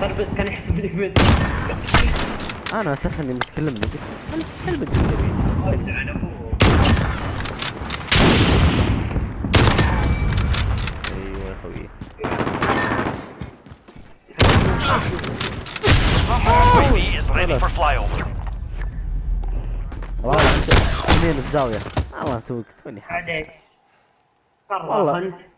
بس كان يحسبني بنت. انا اساسا اللي متكلمني قلت هل البنت تبي؟ ايوه يا خوي. UAV is ready for flyover. والله يمين الزاوية. الله توك توني حاجة. والله انت